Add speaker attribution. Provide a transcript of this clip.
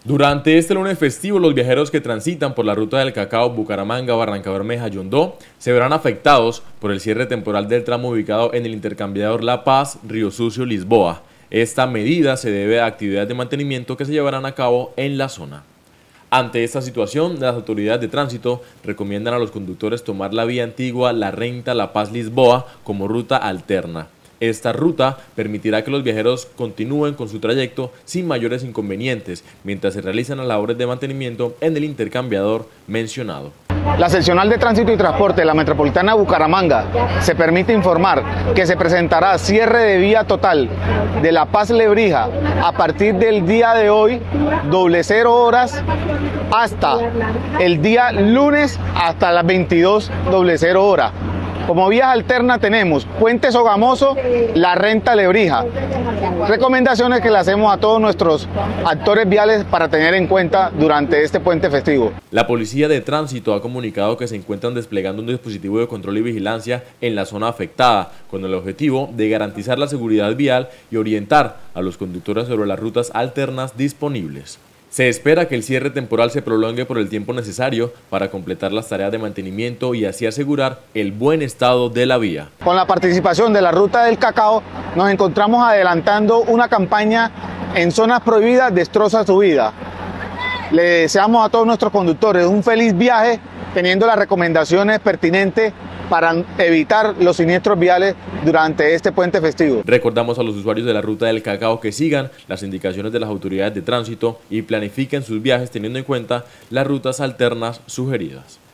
Speaker 1: Durante este lunes festivo, los viajeros que transitan por la ruta del Cacao, Bucaramanga, Barrancabermeja, Yondó, se verán afectados por el cierre temporal del tramo ubicado en el intercambiador La Paz, Río Sucio, Lisboa. Esta medida se debe a actividades de mantenimiento que se llevarán a cabo en la zona. Ante esta situación, las autoridades de tránsito recomiendan a los conductores tomar la vía antigua La Renta, La Paz, Lisboa como ruta alterna. Esta ruta permitirá que los viajeros continúen con su trayecto sin mayores inconvenientes mientras se realizan las labores de mantenimiento en el intercambiador mencionado.
Speaker 2: La seccional de Tránsito y Transporte de la Metropolitana Bucaramanga se permite informar que se presentará cierre de vía total de La Paz Lebrija a partir del día de hoy, 00 horas, hasta el día lunes hasta las 22:00 horas. Como vías alternas tenemos Puente Sogamoso, La Renta, Lebrija. Recomendaciones que le hacemos a todos nuestros actores viales para tener en cuenta durante este puente festivo.
Speaker 1: La Policía de Tránsito ha comunicado que se encuentran desplegando un dispositivo de control y vigilancia en la zona afectada, con el objetivo de garantizar la seguridad vial y orientar a los conductores sobre las rutas alternas disponibles. Se espera que el cierre temporal se prolongue por el tiempo necesario para completar las tareas de mantenimiento y así asegurar el buen estado de la vía.
Speaker 2: Con la participación de la Ruta del Cacao, nos encontramos adelantando una campaña en zonas prohibidas Destroza su vida. Le deseamos a todos nuestros conductores un feliz viaje, teniendo las recomendaciones pertinentes para evitar los siniestros viales durante este puente festivo.
Speaker 1: Recordamos a los usuarios de la Ruta del Cacao que sigan las indicaciones de las autoridades de tránsito y planifiquen sus viajes teniendo en cuenta las rutas alternas sugeridas.